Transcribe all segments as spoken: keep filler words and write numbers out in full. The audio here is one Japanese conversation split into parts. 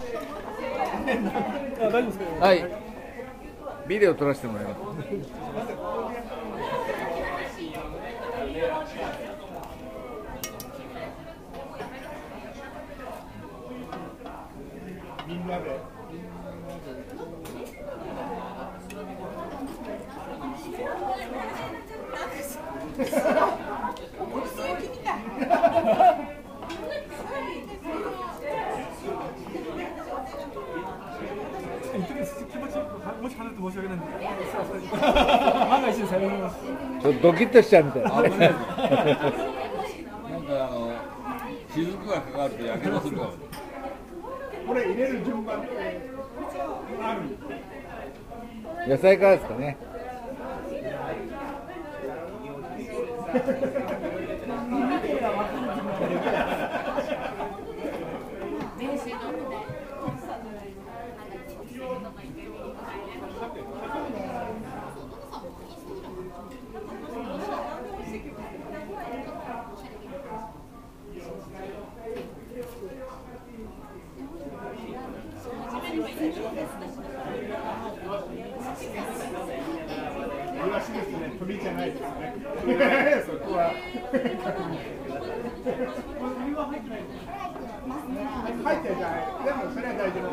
大丈夫ですか。 はい。ビデオ撮らせてもらいます。 みんなで。もし離れて申し訳ないんで、万が一でさようなら。 ちょっとドキッとしちゃうみたいな。 なんかあの雫がかかるとやけどするかも。 これ入れる順番ってある。 野菜からですかね。 イワシですね、鳥じゃないですね。そこは。入ってるじゃない。でもそれは大丈夫。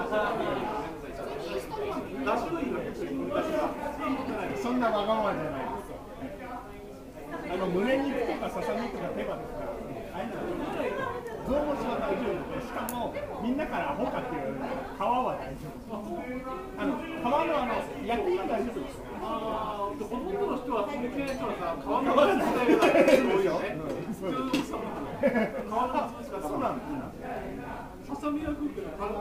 そんなわがままじゃないです。あの胸肉とかささみとか手羽ですから。臓物は大丈夫で、しかもみんなからアホかって言われる皮は大丈夫。あの皮のあの焼きが大丈夫です。ああ、ほとんどの人は関係ない人はさ、皮のが大丈夫多いよね。そうです。皮がそうなんです。ささみ焼くってのは皮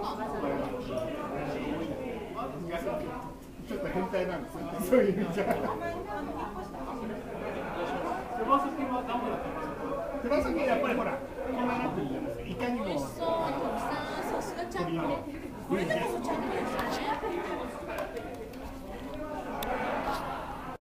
のちょっと変態なんですよ。そういう意味じゃ。手羽先はダメだったんですか。手羽先やっぱりほら。こんななってるじゃないですか。いかにも。 さすがちゃんとね。これでこそちゃんとですよね。